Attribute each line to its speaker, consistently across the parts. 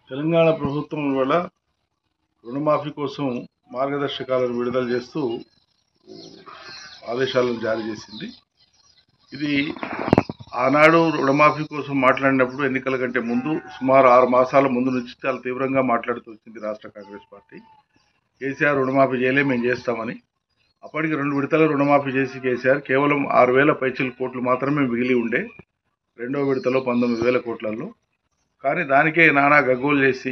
Speaker 1: తెలంగాణ ప్రభుత్వం వల్ల రుణమాఫీ కోసం మార్గదర్శకాలను విడుదల చేస్తూ ఆదేశాలను జారీ చేసింది. ఇది ఆనాడు రుణమాఫీ కోసం మాట్లాడినప్పుడు ఎన్నికల కంటే ముందు సుమారు 6 మాసాల ముందు నుంచి చాలా తీవ్రంగా మాట్లాడుతూ వచ్చింది రాష్ట్ర కాంగ్రెస్ పార్టీ. కేసీఆర్ రుణమాఫీ చేయలే, మేము చేస్తామని. అప్పటికి 2 విడతల రుణమాఫీ చేసి కేసీఆర్ కేవలం 6,000 పైచిల కోట్లు మాత్రమే మిగిలి ఉండే రెండో విడతలో 19,000 కోట్లలో. కానీ దానికే నానా గగ్గోలు చేసి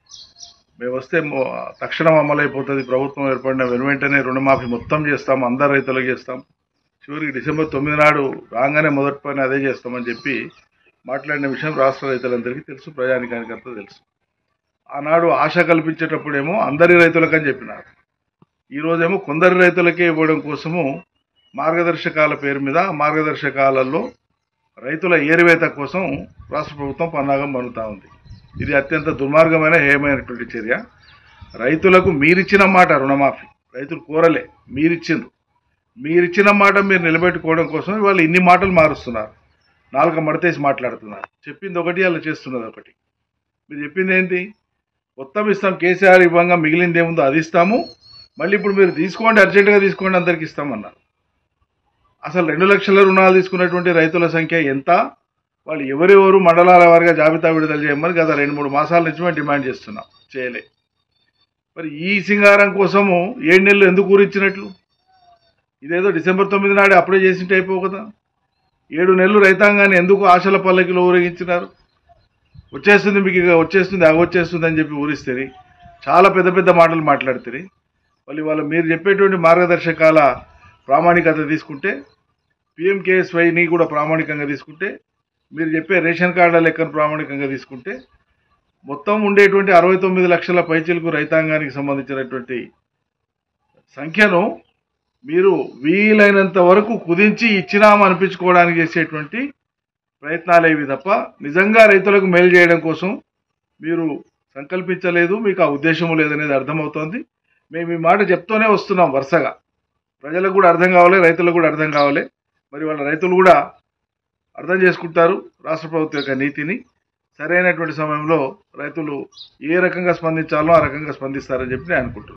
Speaker 1: మేము వస్తే తక్షణం అమలైపోతుంది, ప్రభుత్వం ఏర్పడిన వెంటనే రుణమాఫీ మొత్తం చేస్తాం, అందరు రైతులకు చేస్తాం, చివరికి డిసెంబర్ 9 నాడు రాగానే మొదటి పని అదే చేస్తామని చెప్పి మాట్లాడిన విషయం రాష్ట్ర రైతులందరికీ తెలుసు, ప్రజానికానికి అంతా తెలుసు. ఆనాడు ఆశ కల్పించేటప్పుడేమో అందరి రైతులకని చెప్పినారు. ఈరోజేమో కొందరి రైతులకే ఇవ్వడం కోసము మార్గదర్శకాల పేరు మీద మార్గదర్శకాలలో రైతుల ఏరివేత కోసం రాష్ట్ర ప్రభుత్వం పన్నాగం పన్నుతా ఉంది. ఇది అత్యంత దుర్మార్గమైన హేయమైనటువంటి చర్య. రైతులకు మీరిచ్చిన మాట రుణమాఫీ రైతులు కోరలే, మీరిచ్చిన మాట మీరు నిలబెట్టుకోవడం కోసం వాళ్ళు ఇన్ని మాటలు మారుస్తున్నారు, నాలుక మడతేసి మాట్లాడుతున్నారు. చెప్పింది ఒకటి, అలా చేస్తున్నది ఒకటి. మీరు చెప్పింది ఏంటి? మొత్తం ఇస్తాం, కేసీఆర్ ఇవ్వంగా మిగిలింది ఏముందో అది ఇస్తాము, మళ్ళీ ఇప్పుడు మీరు తీసుకోండి, అర్జెంటుగా తీసుకోండి, అందరికి ఇస్తామన్నారు. అసలు 2 లక్షల రుణాలు తీసుకున్నటువంటి రైతుల సంఖ్య ఎంత? వాళ్ళు ఎవరెవరు మండలాల వారిగా జాబితా విడుదల చేయమని గత 2-3 మాసాల నుంచి మేము డిమాండ్ చేస్తున్నాం, చేయలే. మరి ఈ సింగారం కోసము 7 నెలలు ఎందుకు ఊరించినట్లు? ఇదేదో డిసెంబర్ 9 నాడు అప్పుడే చేసింటే అయిపో కదా. 7 నెలలు రైతాంగాన్ని ఎందుకు ఆశల పల్లకిలో ఊరేగించినారు? వచ్చేస్తుంది మీకు, వచ్చేస్తుంది, వచ్చేస్తుంది అని చెప్పి ఊరిస్తుంది. చాలా పెద్ద పెద్ద మాటలు మాట్లాడుతుంది. వాళ్ళు మీరు చెప్పేటువంటి మార్గదర్శకాల ప్రామాణికత తీసుకుంటే, PMKSYని కూడా ప్రామాణికంగా తీసుకుంటే, మీరు చెప్పే రేషన్ కార్డుల లెక్కను ప్రామాణికంగా తీసుకుంటే, మొత్తం ఉండేటువంటి 69 లక్షల పైచిలకు రైతాంగానికి సంబంధించినటువంటి సంఖ్యను మీరు వీలైనంత వరకు కుదించి ఇచ్చినామనిపించుకోవడానికి చేసేటువంటి ప్రయత్నాలేవి తప్ప నిజంగా రైతులకు మేలు చేయడం కోసం మీరు సంకల్పించలేదు, మీకు ఆ ఉద్దేశము లేదనేది అర్థమవుతోంది. మేము ఈ మాట చెప్తూనే వస్తున్నాం వరుసగా. ప్రజలకు కూడా అర్థం కావాలి, రైతులకు కూడా అర్థం కావాలి. మరి వాళ్ళ రైతులు కూడా అర్థం చేసుకుంటారు రాష్ట్ర ప్రభుత్వం యొక్క నీతిని. సరైనటువంటి సమయంలో రైతులు ఏ రకంగా స్పందించాలో ఆ రకంగా స్పందిస్తారని చెప్పి నేను అనుకుంటున్నాను.